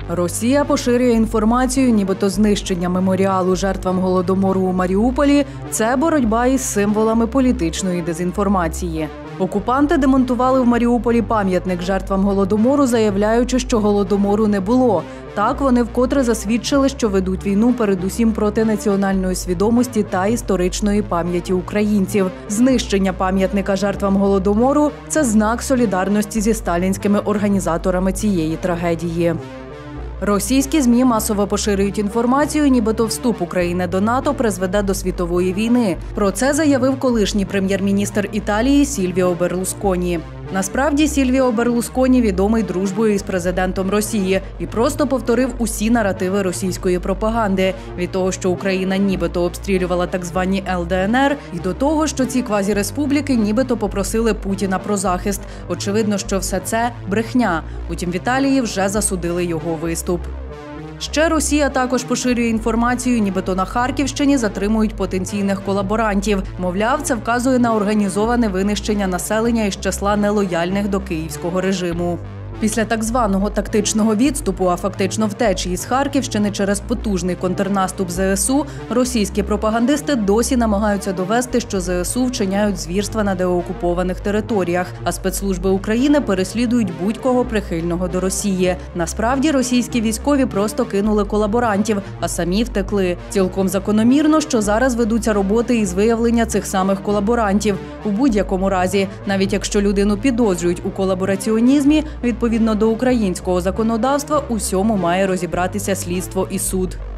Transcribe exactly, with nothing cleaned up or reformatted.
Росія поширює інформацію, нібито знищення меморіалу жертвам Голодомору у Маріуполі – це боротьба із символами політичної дезінформації. Окупанти демонтували в Маріуполі пам'ятник жертвам Голодомору, заявляючи, що Голодомору не було. Так вони вкотре засвідчили, що ведуть війну передусім проти національної свідомості та історичної пам'яті українців. Знищення пам'ятника жертвам Голодомору – це знак солідарності зі сталінськими організаторами цієї трагедії. Російські ЗМІ масово поширюють інформацію, нібито вступ України до НАТО призведе до світової війни. Про це заявив колишній прем'єр-міністр Італії Сільвіо Берлусконі. Насправді, Сільвіо Берлусконі відомий дружбою із президентом Росії і просто повторив усі наративи російської пропаганди. Від того, що Україна нібито обстрілювала так звані Ел Де Ен Ер, і до того, що ці квазіреспубліки нібито попросили Путіна про захист. Очевидно, що все це – брехня. Утім, в Італії вже засудили його виступ. Ще Росія також поширює інформацію, нібито на Харківщині затримують потенційних колаборантів. Мовляв, це вказує на організоване винищення населення із числа нелояльних до київського режиму. Після так званого тактичного відступу, а фактично втечі із Харківщини через потужний контрнаступ Зе Ес У, російські пропагандисти досі намагаються довести, що Зе Ес У вчиняють звірства на деокупованих територіях, а спецслужби України переслідують будь-кого прихильного до Росії. Насправді, російські військові просто кинули колаборантів, а самі втекли. Цілком закономірно, що зараз ведуться роботи із виявлення цих самих колаборантів. У будь-якому разі, навіть якщо людину підозрюють у колабораціонізмі, відповідно до українського законодавства, усьому має розібратися слідство і суд.